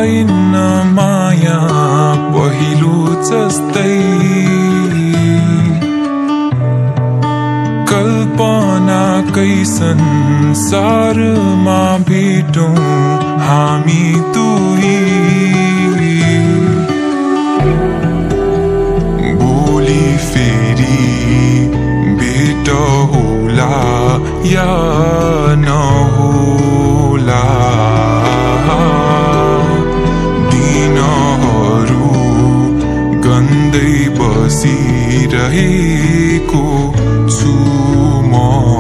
पाइन माया पहिलो जस्तै कल्पनाकै संसारमा भेटौं हामी दुई भोलि फेरि भेट होला या नहोला दिनहरू गन्दै बसिरहेको छु म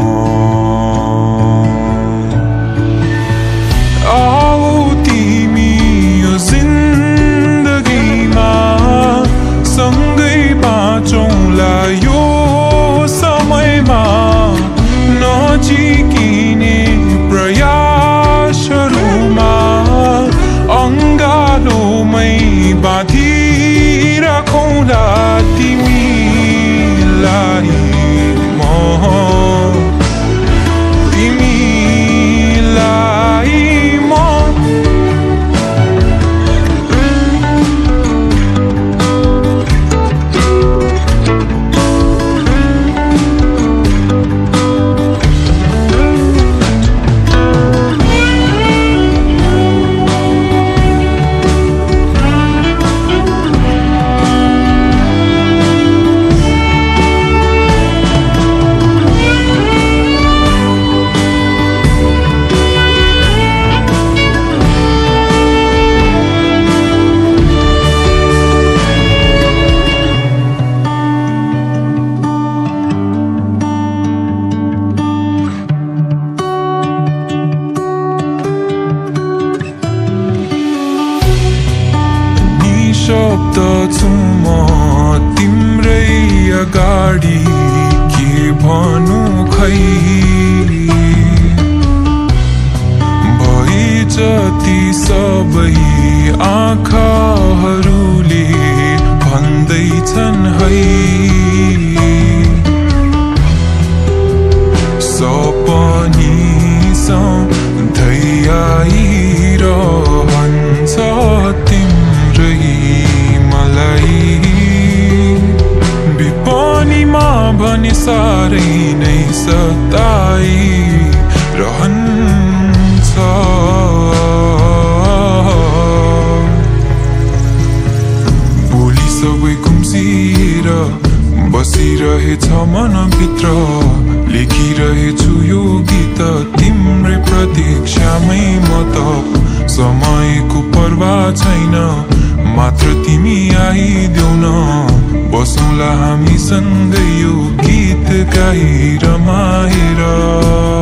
आओ तिमी यो जिन्दगीमा सँगै बाँचौँला यो समयमा नजिकिने प्रयासहरूमा अङ्गालोमै बाँधिराखौँला तिमीलाई शब्द छु म तिम्रै अगाडि के भनु खै भए जति सबै आँखाहरूले भन्दैछन् है सपनी सधैँ आइरहन्छ विपनीमा भने साह्रै नै सताइरहन्छ भोलि सबै गुम्सिएर बसिरहेछ मनभित्र लेखिरहेछु यो गीत तिम्रै प्रतीक्षामै म त समयको पर्वाह छैन मात्र तिमी आइदेऊ न बसौँला हामी सँगै यो गीत गाई रमाएर